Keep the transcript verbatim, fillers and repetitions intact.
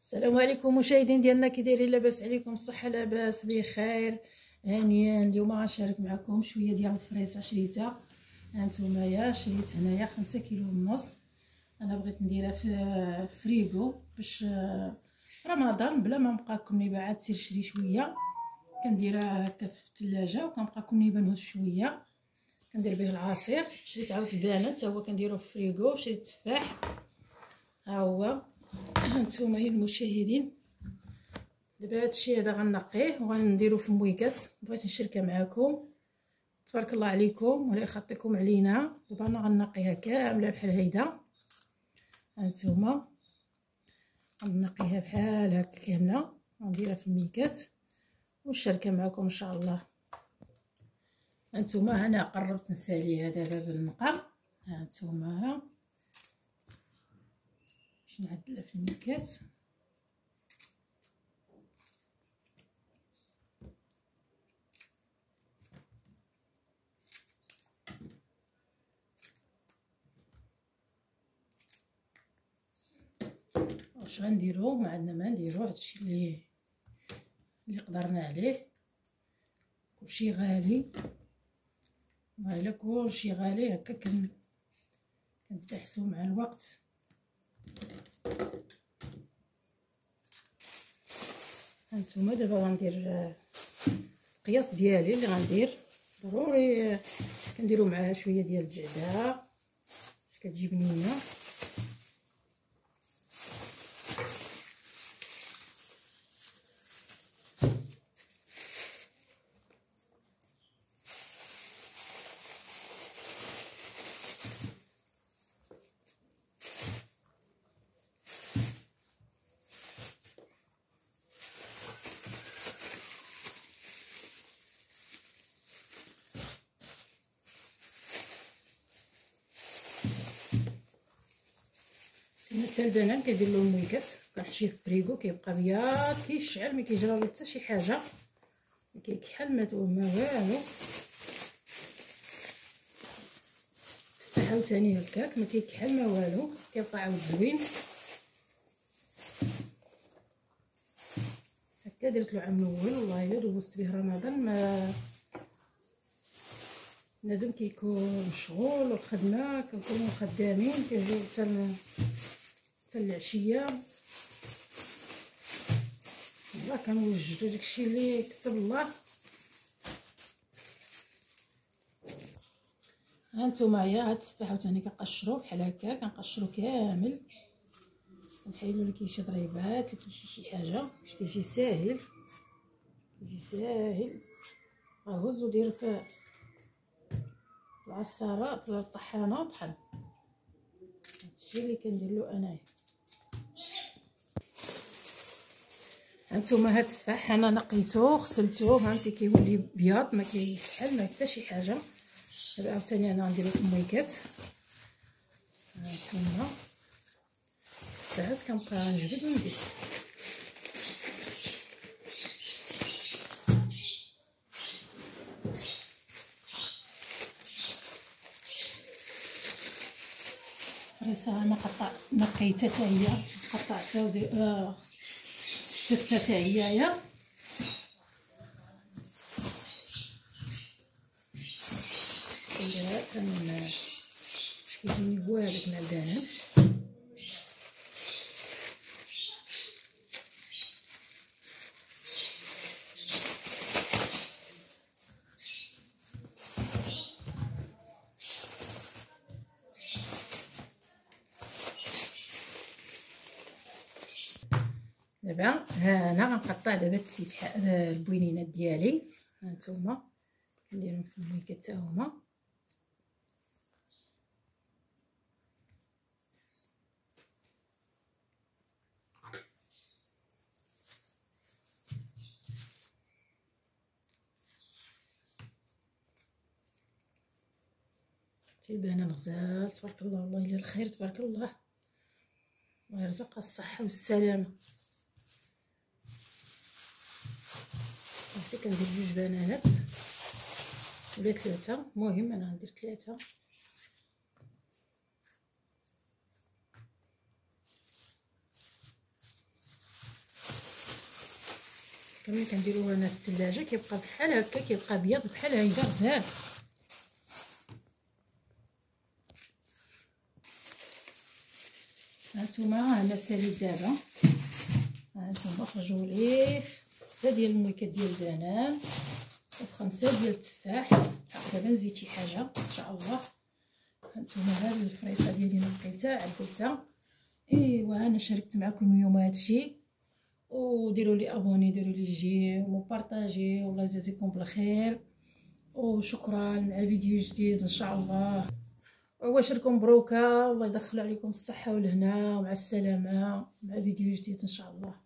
السلام عليكم مشاهدين ديالنا، كي دايرين؟ لاباس عليكم؟ الصحه لاباس بخير هانيا. اليوم غنشارك معكم شويه ديال الفريسه شريتها. هانتوما شريت هنايا خمسة كيلو ونص. انا بغيت نديرها في فريغو باش رمضان بلا ما نبقى كل نيبه تصير شري شويه، كنديرها هكا في الثلاجه وكنبقى كل نيبه نهز شويه كندير به العصير. شريت عاود البنات حتى هو كنديروه في فريغو. شريت تفاح ها هو. هانتوما هي المشاهدين، دابا هادشي هذا غنقيه وغنديرو في مويكات. بغيت نشاركها معكم. تبارك الله عليكم ولا يخطيكم علينا. دابا انا غنقيها كامله بحال هيدا. هانتوما غنقيها بحال هكا كامله ونديرها في الميكات ونشاركها معكم ان شاء الله. هانتوما انا قربت نساليها دابا بالنقا. هانتوما باش نعدلها في الميكات. واش غنديرو؟ ما عندنا ما نديرو، هادشي اللي اللي قدرنا عليه. كلشي غالي، والله كلشي غالي هكا كن كنتحسو مع الوقت. هانتوما دابا غندير القياس ديالي اللي غندير. ضروري كنديرو معاها شويه ديال الجعده باش كتجي بنينه. حتى البنان كيدير له المويكات كنحشيه في الفريغو كيبقى بياض كيشعل، ما كيجرى له حتى شي حاجه، ما كيكحل ما ما والو. تفاح عاوتاني هكاك ما كيكحل ما والو، كيبقى عاود زوين هكا. درت له عام الاول والله الا دوزت به رمضان. ما بنادم كيكون مشغول والخدمه كنكونوا خدامين كنجيو حتى حتى العشيه. والله كنوجدوا داكشي اللي كتب الله. هانتوما يا هاد التفاح عاوتاني كنقشرو بحال هكا، كنقشرو كامل كنحيدو اللي كاين شي ضريبات اللي كاين شي حاجه باش كيجي ساهل. كيجي ساهل. غهز ودير في العصاره في الطحانه وطحن. هادشي اللي كندير له انايا. هانتوما هاد التفاح انا نقيتو غسلتوه، هانتي كيولي بياض ما كيكحل ما حتى شي حاجه. دابا عاوتاني انا غنديرو في المويكات. هانتوما ساعات كنبقى نجبد وندير. فريسه انا قطع نقيتها حتى هي، قطعتها ودير اه ستفتها حتى هي يا كنديرها حتى من باش كيجيني هو هذاك مع البنات. دابا انا غنقطع دابا التفاح البوينينات ديالي. هانتوما كنديرهم في الميكات حتى هما. تيبان غزال تبارك الله. والله الا الخير تبارك الله، الله يرزقها الصحه والسلامه. هانتي كندير جوج بنانات ولا ثلاثه، المهم انا غندير ثلاثه. كامل كنديروه هنا في الثلاجه كيبقى بحال هكا، كيبقى ابيض بحال هيدا غزال. هانتوما انا ساليت دابا، هانتوما خرجوا ليه ستة ديال المويكات ديال البنان وخمسة ديال التفاح. دابا نزيد شي حاجه ان شاء الله. هانتوما هاد الفريصه ديالي نقيتها عدلتها. ايوا انا شاركت معكم اليوم هادشي، وديروا لي ابوني، ديروا لي جيم وبارطاجي، والله يجازيكم بالخير وشكرا. مع فيديو جديد ان شاء الله، وعواشركم مبروكه، والله يدخل عليكم الصحه والهنا، ومع السلامه مع فيديو جديد ان شاء الله.